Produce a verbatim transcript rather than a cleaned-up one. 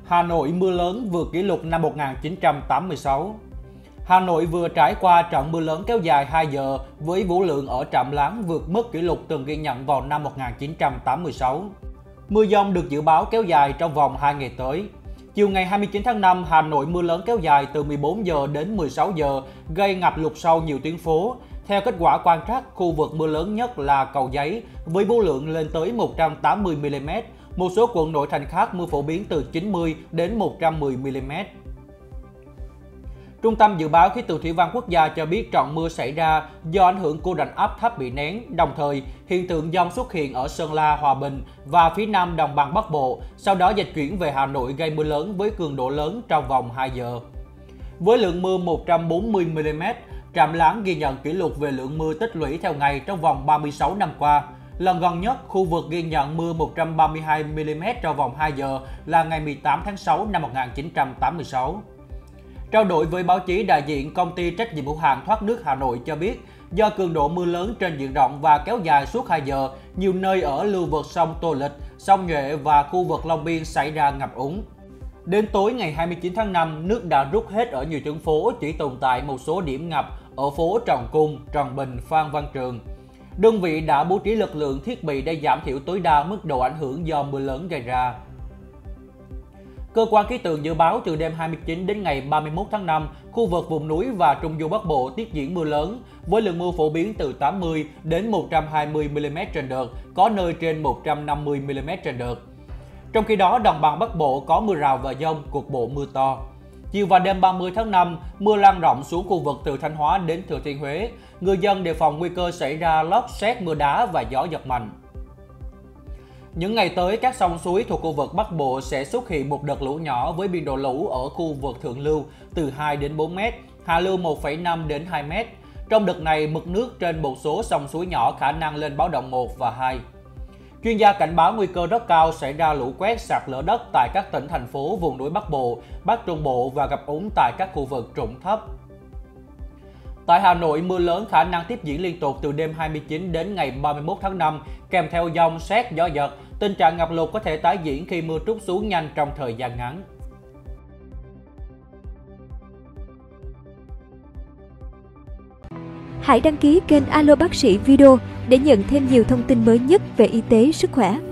Hà Nội mưa lớn vượt kỷ lục năm một nghìn chín trăm tám mươi sáu. Hà Nội vừa trải qua trận mưa lớn kéo dài hai giờ với vũ lượng ở Trạm Láng vượt mức kỷ lục từng ghi nhận vào năm một nghìn chín trăm tám mươi sáu. Mưa dông được dự báo kéo dài trong vòng hai ngày tới. Chiều ngày hai mươi chín tháng năm, Hà Nội mưa lớn kéo dài từ mười bốn giờ đến mười sáu giờ, gây ngập lụt sâu nhiều tuyến phố. Theo kết quả quan trắc, khu vực mưa lớn nhất là Cầu Giấy với vũ lượng lên tới một trăm tám mươi mi li mét. Một số quận nội thành khác mưa phổ biến từ chín mươi đến một trăm mười mi li mét. Trung tâm Dự báo Khí tượng Thủy văn Quốc gia cho biết trận mưa xảy ra do ảnh hưởng của rãnh áp thấp bị nén, đồng thời hiện tượng dông xuất hiện ở Sơn La, Hòa Bình và phía nam đồng bằng Bắc Bộ, sau đó dịch chuyển về Hà Nội gây mưa lớn với cường độ lớn trong vòng hai giờ. Với lượng mưa một trăm bốn mươi mi li mét, Trạm Láng ghi nhận kỷ lục về lượng mưa tích lũy theo ngày trong vòng ba mươi sáu năm qua. Lần gần nhất, khu vực ghi nhận mưa một trăm ba mươi hai mi li mét trong vòng hai giờ là ngày mười tám tháng sáu năm một nghìn chín trăm tám mươi sáu. Trao đổi với báo chí, đại diện công ty trách nhiệm hữu hạn thoát nước Hà Nội cho biết, do cường độ mưa lớn trên diện rộng và kéo dài suốt hai giờ, nhiều nơi ở lưu vực sông Tô Lịch, sông Nhuệ và khu vực Long Biên xảy ra ngập úng. Đến tối ngày hai mươi chín tháng năm, nước đã rút hết ở nhiều tuyến phố, chỉ tồn tại một số điểm ngập ở phố Trần Cung, Trần Bình, Phan Văn Trường. Đơn vị đã bố trí lực lượng thiết bị để giảm thiểu tối đa mức độ ảnh hưởng do mưa lớn gây ra. Cơ quan khí tượng dự báo từ đêm hai mươi chín đến ngày ba mươi mốt tháng năm, khu vực vùng núi và trung du Bắc Bộ tiếp diễn mưa lớn với lượng mưa phổ biến từ tám mươi đến một trăm hai mươi mi li mét trên đợt, có nơi trên một trăm năm mươi mi li mét trên đợt. Trong khi đó, đồng bằng Bắc Bộ có mưa rào và dông, cục bộ mưa to. Chiều và đêm ba mươi tháng năm, mưa lan rộng xuống khu vực từ Thanh Hóa đến Thừa Thiên Huế. Người dân đề phòng nguy cơ xảy ra lốc sét, mưa đá và gió giật mạnh. Những ngày tới, các sông suối thuộc khu vực Bắc Bộ sẽ xuất hiện một đợt lũ nhỏ với biên độ lũ ở khu vực thượng lưu từ hai đến bốn mét, hạ lưu một phẩy năm đến hai mét. Trong đợt này, mực nước trên một số sông suối nhỏ khả năng lên báo động một và hai. Chuyên gia cảnh báo nguy cơ rất cao xảy ra lũ quét, sạt lở đất tại các tỉnh, thành phố vùng núi Bắc Bộ, Bắc Trung Bộ và ngập úng tại các khu vực trũng thấp. Tại Hà Nội, mưa lớn khả năng tiếp diễn liên tục từ đêm hai mươi chín đến ngày ba mươi mốt tháng năm, kèm theo dông, sét, gió giật. Tình trạng ngập lụt có thể tái diễn khi mưa trút xuống nhanh trong thời gian ngắn. Hãy đăng ký kênh Alo Bác sĩ Video để nhận thêm nhiều thông tin mới nhất về y tế, sức khỏe.